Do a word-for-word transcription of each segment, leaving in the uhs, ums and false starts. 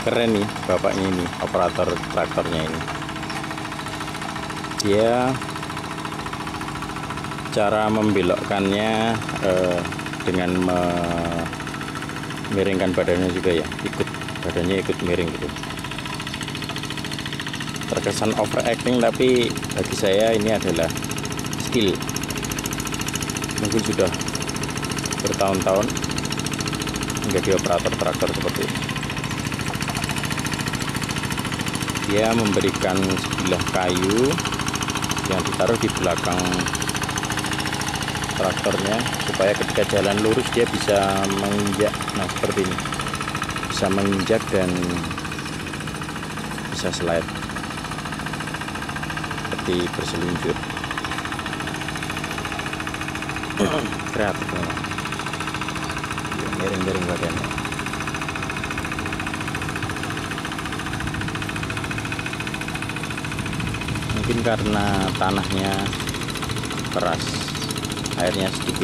keren nih bapaknya ini, operator traktornya ini. Dia cara membelokkannya eh, dengan memiringkan badannya juga ya, ikut badannya ikut miring gitu. Terkesan overacting, tapi bagi saya ini adalah skill. Mungkin sudah bertahun-tahun menjadi operator traktor seperti ini. Dia memberikan sebilah kayu yang ditaruh di belakang traktornya supaya ketika jalan lurus dia bisa menginjak. Nah seperti ini, bisa menginjak dan bisa slide seperti berseluncur. Kreatif memang, miring-miring badannya. Mungkin karena tanahnya keras, airnya sedikit.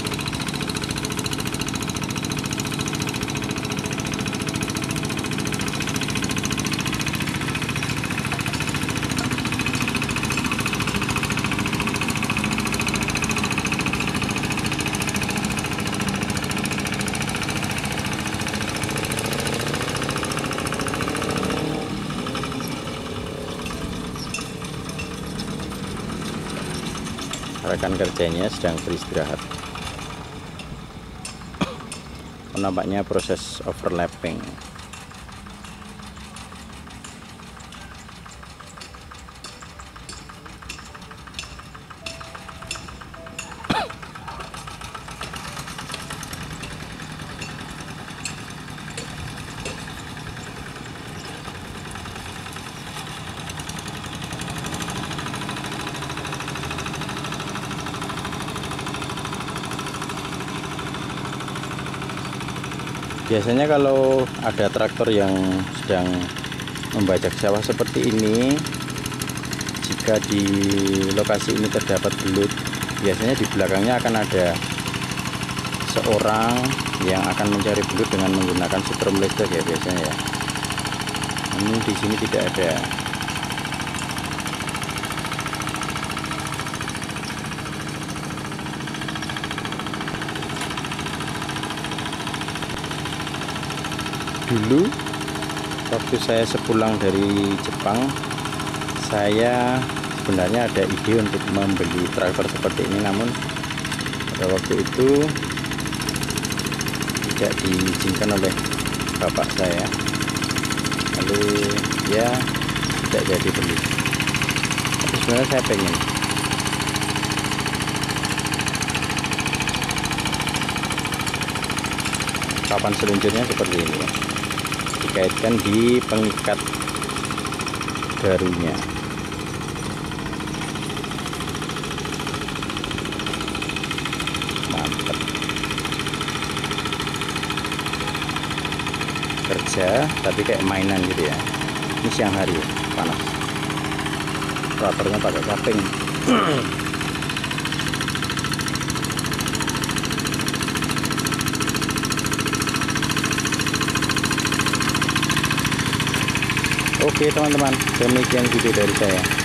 Rekan kerjanya sedang beristirahat. Nampaknya proses overlapping. Biasanya kalau ada traktor yang sedang membajak sawah seperti ini, jika di lokasi ini terdapat belut, biasanya di belakangnya akan ada seorang yang akan mencari belut dengan menggunakan setrum listrik ya biasanya ya. Namun di sini tidak ada. Dulu waktu saya sepulang dari Jepang, saya sebenarnya ada ide untuk membeli traktor seperti ini, namun pada waktu itu tidak diizinkan oleh bapak saya, lalu ya tidak jadi beli. Tapi sebenarnya saya pengen. Papan seluncurnya seperti ini ya, dikaitkan di pengikat garunya. Mantap. Kerja tapi kayak mainan gitu ya. Ini siang hari ya, panas. Traktornya pakai kaping. Oke teman-teman, demikian video dari saya.